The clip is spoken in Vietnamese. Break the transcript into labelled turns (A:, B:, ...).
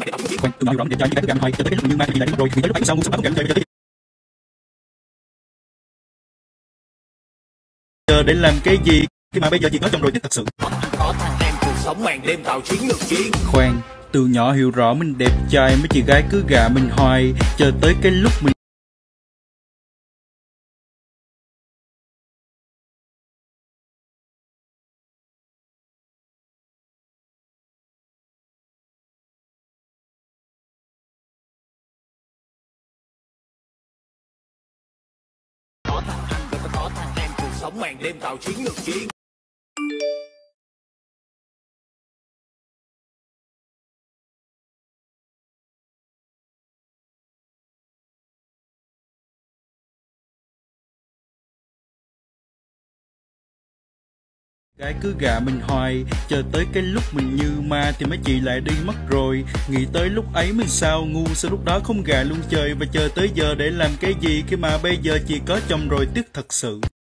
A: Khoan, tôi nói rõ mình đẹp trai với cái gặm hoài, cho tới cái lúc như ma thì lại mất rồi, vì tới lúc ấy sao ngu sao không gặm trời. Giờ để làm cái gì khi mà bây giờ chỉ có trong rồi tiếc thật sự.
B: Có thằng em cuộc sống màn đêm tàu chiến ngược chiến.
A: Khoan, từ nhỏ hiểu rõ mình đẹp trai, mấy chị gái cứ gạ mình hoài, chờ tới cái lúc mình
B: Có thằng anh và có thằng em cuộc sống màn đêm tàu chiến ngược chiến.
A: gái cứ gạ mình hoài, chờ tới cái lúc mình như ma thì mấy chị lại đi mất rồi. Nghĩ tới lúc ấy mình sao ngu, sao lúc đó không gạ luôn trời. Và chờ tới giờ để làm cái gì khi mà bây giờ chỉ có chồng rồi tiếc thật sự.